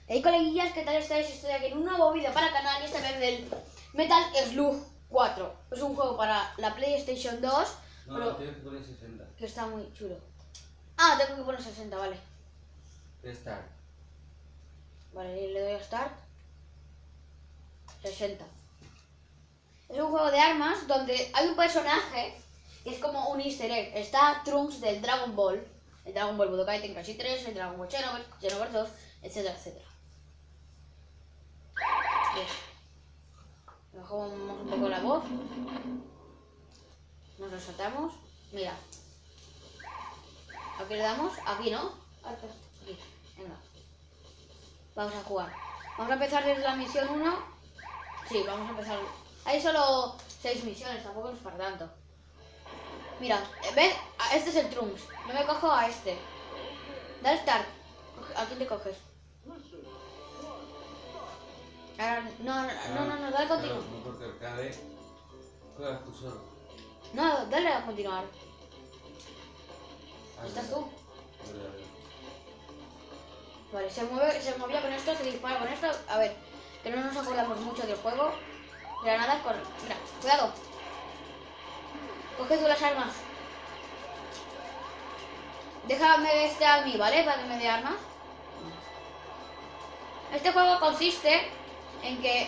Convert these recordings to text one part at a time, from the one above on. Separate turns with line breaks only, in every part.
Hey coleguillas, ¿qué tal estáis? Estoy aquí en un nuevo vídeo para el canal y esta vez del Metal Slug 4. Es un juego para la PlayStation 2.
No,
pero
tienes que poner 60.
que está muy chulo. Ah, tengo que poner 60, vale.
Start.
Vale, y le doy a Start. 60. Es un juego de armas donde hay un personaje que es como un easter egg. Está Trunks del Dragon Ball. El Dragon Ball Budokai Tenkaichi 3, el Dragon Ball Xenoverse 2, etcétera, etcétera. Bien. Bajamos un poco la voz. Nos resaltamos. Mira. Aquí le damos. Aquí, ¿no? Aquí. Venga. Vamos a jugar. Vamos a empezar desde la misión 1. Sí, vamos a empezar. Hay solo 6 misiones, tampoco es para tanto. Mira, ¿ves? Este es el Trunks. Yo me cojo a este. Dale Start. ¿A quién te coges? Ahora, no, dale continuar.
No, porque cada vez juegas tú solo.
No, dale a continuar.
Ah,
¿Estás
ya.
tú?
Vale.
Vale, se movía con esto, se dispara con esto. A ver, que no nos acordamos mucho del juego. Granadas con... Mira, cuidado. Coge tú las armas. Déjame este a mí, ¿vale? Para que me dé armas. Este juego consiste en que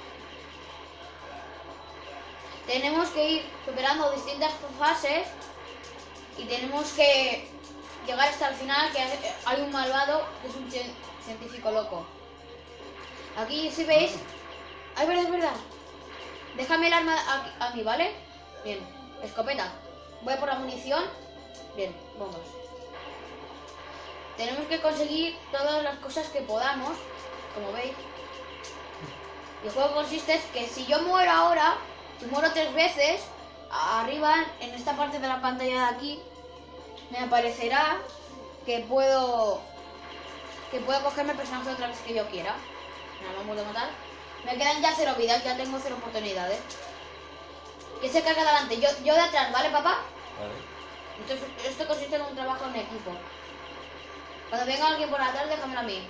tenemos que ir superando distintas fases y tenemos que llegar hasta el final, que hay un malvado que es un científico loco. Aquí si veis... ¡Ay, es verdad! Déjame el arma a mí, ¿vale? Bien, escopeta. Voy a por la munición. Bien, vamos. Tenemos que conseguir todas las cosas que podamos, como veis. Y el juego consiste en que si yo muero ahora, si muero 3 veces, arriba, en esta parte de la pantalla de aquí, me aparecerá que puedo cogerme el personaje otra vez que yo quiera. Me han vuelto a matar. Me quedan ya 0 vidas, ya tengo 0 oportunidades. ¿Quién se carga adelante? Yo de atrás, ¿vale, papá?
Vale.
Entonces, esto consiste en un trabajo en equipo. Cuando venga alguien por atrás, déjamelo a mí.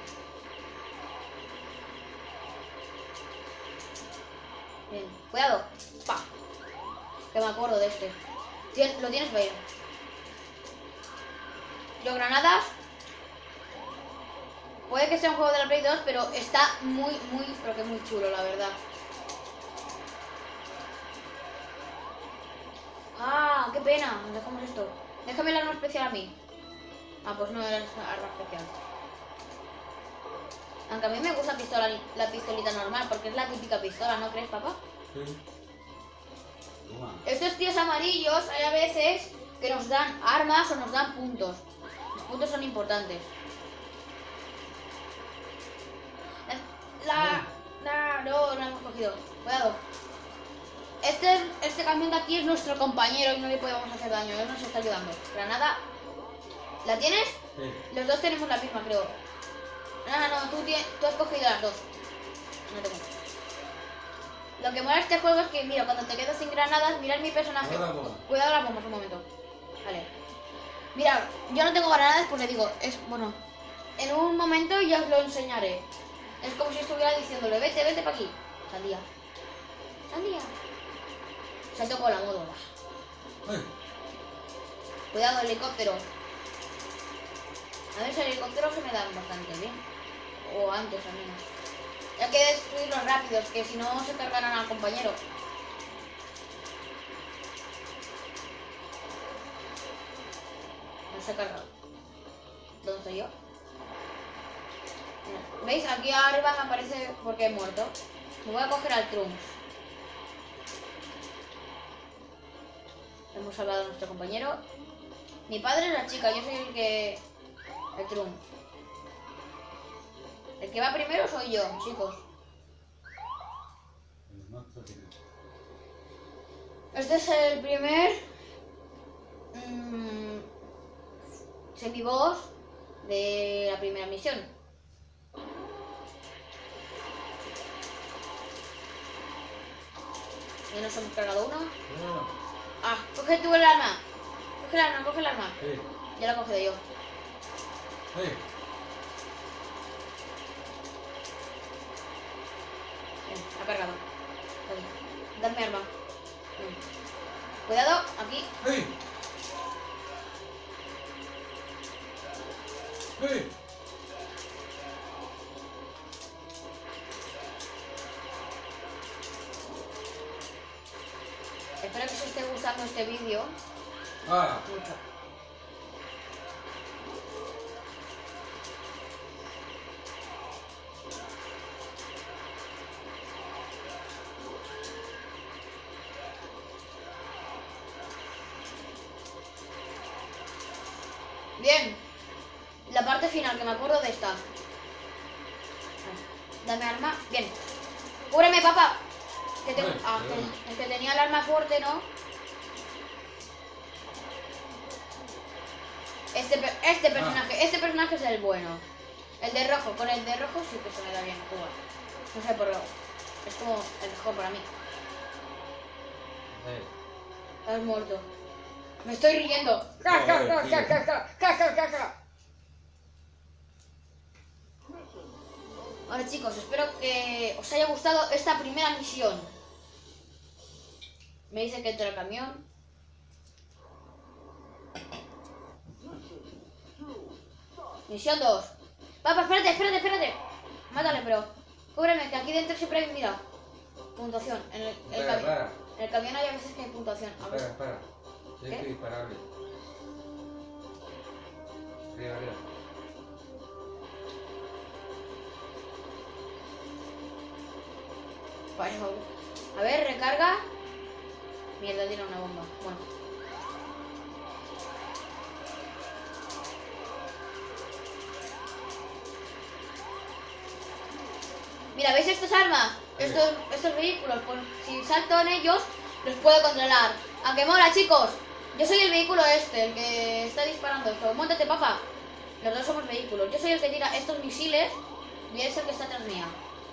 Bien, cuidado. Pa. Que me acuerdo de este. ¿Lo tienes, Bayro? Yo granadas. Puede que sea un juego de la Play 2, pero está pero que muy chulo, la verdad. Ah, qué pena. Dejamos esto. Déjame el arma especial a mí. Ah, pues no era arma especial. Aunque a mí me gusta la pistolita normal, porque es la típica pistola, ¿no crees, papá?
Sí. Toma.
Estos tíos amarillos hay a veces que nos dan armas o nos dan puntos. Los puntos son importantes. No lo hemos cogido. Cuidado. Este camión de aquí es nuestro compañero y no le podemos hacer daño. Él nos está ayudando. Granada. ¿La tienes?
Sí.
Los dos tenemos la misma, creo. No, tú has cogido las dos. No tengo. Lo que mola de este juego es que, mira, cuando te quedas sin granadas, mirad mi personaje. Cuidado las bombas, un momento. Vale. Mira, yo no tengo granadas porque digo, bueno, en un momento ya os lo enseñaré. Es como si estuviera diciéndole, vete para aquí. Sandía. Salto con la moto. Cuidado, helicóptero. A ver si el helicóptero se me da bastante bien. O antes al menos. Hay que destruirlos rápidos, que si no se cargarán al compañero. No se ha cargado. ¿Dónde estoy yo? ¿Veis? Aquí arriba me aparece porque he muerto. Me voy a coger al Trunks. Hemos salvado a nuestro compañero. Mi padre es la chica, yo soy el Trunks. El que va primero soy yo, chicos. Este es el primer semi-boss de la primera misión. Ya nos hemos cargado uno. Ah, coge tú el arma. Coge el arma.
Sí.
Ya lo he cogido yo.
Sí.
ha cargado. Vale. Darme arma. Bien. Cuidado, aquí.
¡Hey! ¡Hey!
Espero que os esté gustando este vídeo
¡Ah!
mucho. Bien. La parte final, que me acuerdo de esta. Dame arma. Bien. Cúbreme, papá. Que tengo...
Ay,
Ah,
perdón.
el que tenía el arma fuerte, ¿no? Este personaje es el bueno. El de rojo. Con el de rojo sí que se me da bien jugar. No sé por qué. Es como el mejor para mí. Estás muerto. Me estoy riendo. Vale, chicos, espero que os haya gustado esta primera misión. Me dice que entra el camión. Misión 2. Papá, espérate. Mátale, pero cúbreme, que aquí dentro siempre hay, mira, puntuación. En
Espera.
el camión hay a veces que hay puntuación. A ver.
Espera. Tienes
¿Qué?
que dispararle. Arriba.
Vale, a ver, recarga. Mierda, tira una bomba. Bueno. Mira, ¿veis estas armas? Estos vehículos, pues si salto en ellos, los puedo controlar. Aunque mola, chicos. Yo soy el vehículo este, el que está disparando esto. Móntate, papá. Los dos somos vehículos. Yo soy el que tira estos misiles y es el que está atrás mía.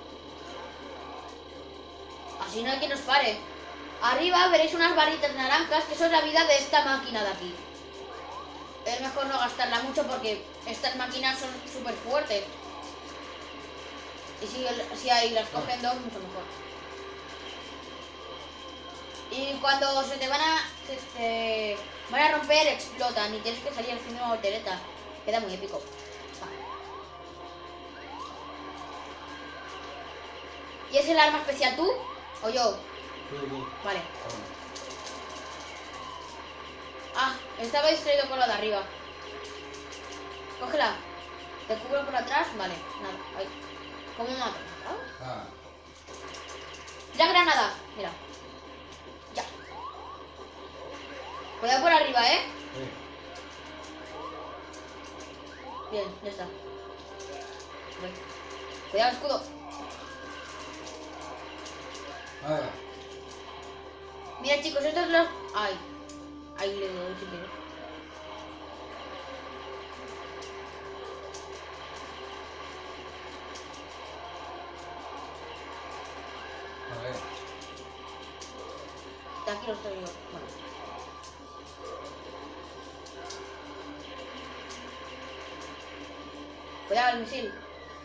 Así no hay quien nos pare. Arriba veréis unas barritas naranjas, que eso es la vida de esta máquina de aquí. Es mejor no gastarla mucho porque estas máquinas son súper fuertes. Y si ahí las cogen dos, mucho mejor. Y cuando se te van a romper, explotan y tienes que salir haciendo una voltereta. Queda muy épico. Vale. ¿Y es el arma especial tú o yo?
Tú.
Vale. Ah, estaba distraído con lo de arriba. Cógela. Te cubro por atrás. Vale, nada. Ahí. ¿Cómo me mato?
Ah.
Ya granada. Mira. Ya. Cuidado por arriba, ¿eh?
Sí.
Bien, ya está. Voy. Cuidado, escudo.
Ahora.
Mira, chicos, estos los... Ay. Ahí le doy si quieres.
A ver.
De aquí los traigo. Bueno. Cuidado el misil.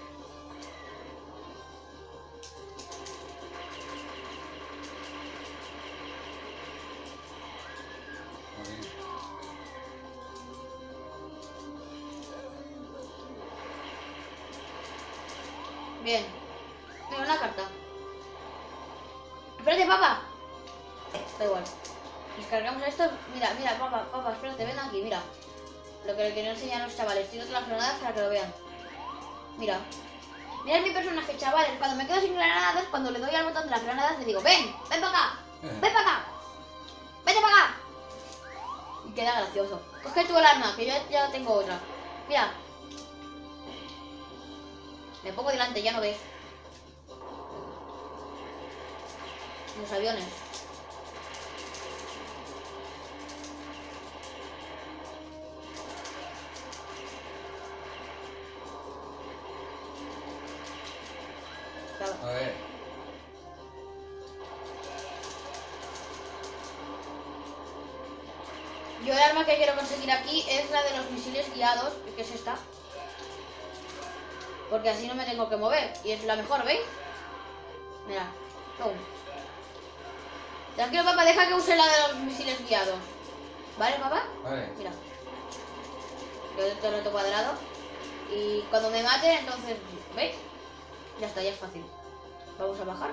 Bien. Mira, una carta. Espérate, papá. Da igual. Descargamos esto. Mira, papá, espérate, ven aquí, mira. Lo que le quería enseñar a los chavales. Tiro todas las granadas para que lo vean. Mira. Mirad mi personaje, chavales. Cuando me quedo sin granadas, cuando le doy al botón de las granadas, le digo, ven para acá. Ven para acá. Vete para acá. Y queda gracioso. Coge tú el arma, que yo ya tengo otra. Mira. Me pongo delante, ya no ves. Los aviones. Claro.
A ver.
Yo el arma que quiero conseguir aquí es la de los misiles guiados, que es esta. Porque así no me tengo que mover. Y es la mejor, ¿veis? Mira. Pum. Tranquilo, papá, deja que use la de los misiles guiados. ¿Vale, papá?
Vale.
Mira. Yo te lo cuadrado. Y cuando me mate, entonces... ¿Veis? Ya está, ya es fácil. Vamos a bajar.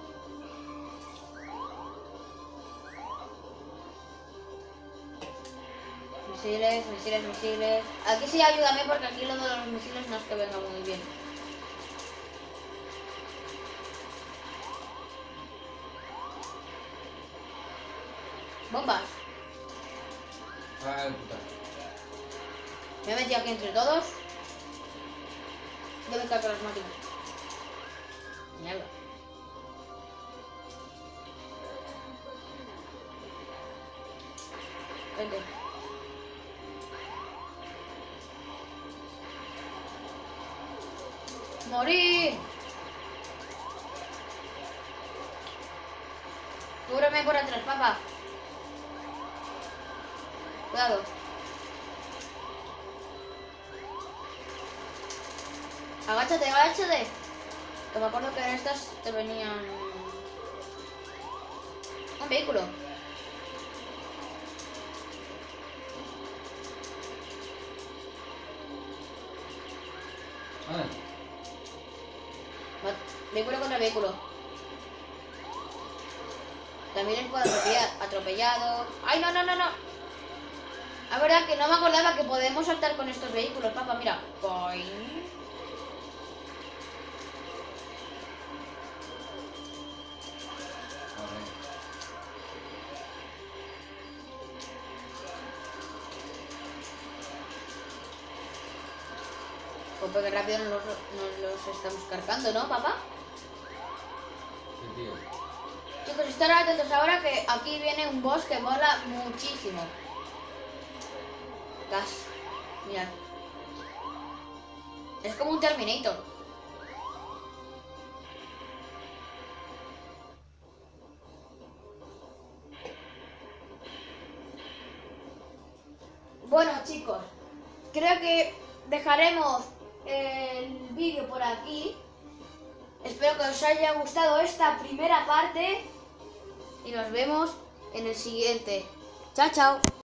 Misiles, misiles, misiles. Aquí sí ayúdame porque aquí lo de los misiles no es que venga muy bien. Bombas.
Ay, puta.
Me he metido aquí entre todos. Yo me cargo las máquinas. Mierda. Vente. ¡Morir! Cúbreme por atrás, papá. Cuidado. Agáchate, agáchate. Que me acuerdo que en estas te venían... un vehículo.
Vale.
Vehículo contra vehículo. También les puedo atropellar. Atropellado. ¡Ay, no, no, no, no! La verdad que no me acordaba que podemos saltar con estos vehículos, papá. Mira. Boing.
Vale.
Pues que rápido nos los estamos cargando, ¿no, papá?
Sí, tío.
Chicos, estar atentos ahora que aquí viene un boss que mola muchísimo. Gas. Mirad. Es como un Terminator. Bueno, chicos, creo que dejaremos el vídeo por aquí. Espero que os haya gustado esta primera parte y nos vemos en el siguiente. Chao, chao.